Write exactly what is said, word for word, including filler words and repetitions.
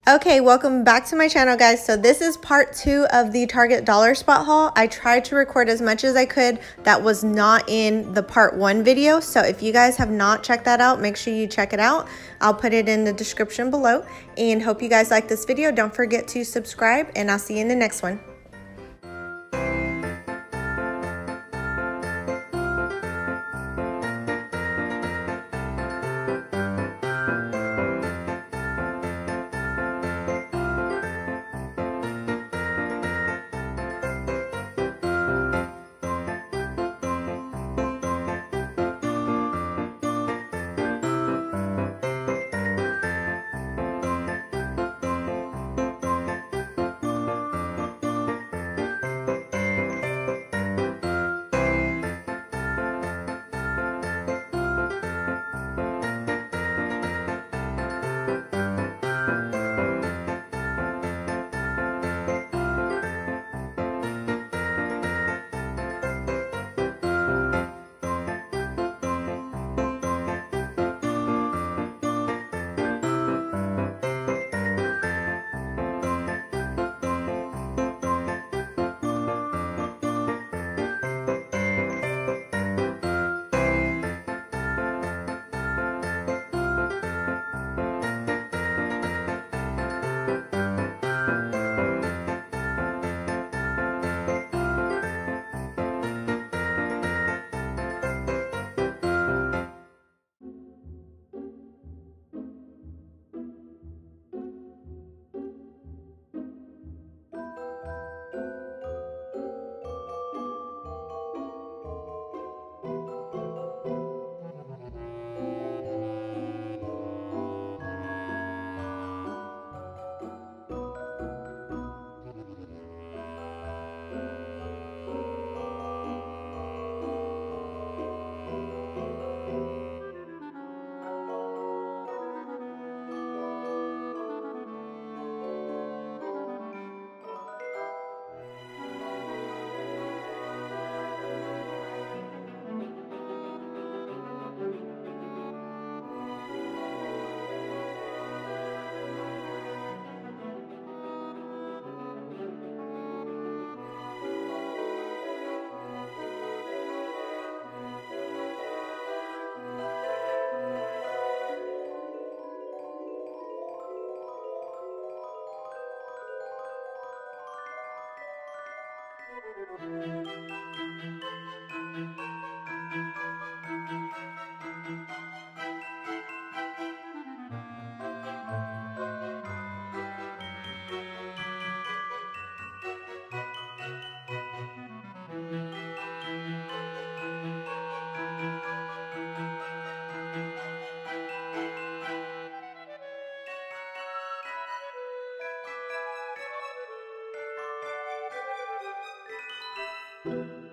Okay, welcome back to my channel, guys. So this is part two of the Target dollar spot haul. I tried to record as much as I could that was not in the part one video. So if you guys have not checked that out, make sure you check it out. I'll put it in the description below, and hope you guys like this video. Don't forget to subscribe, and I'll see you in the next one. you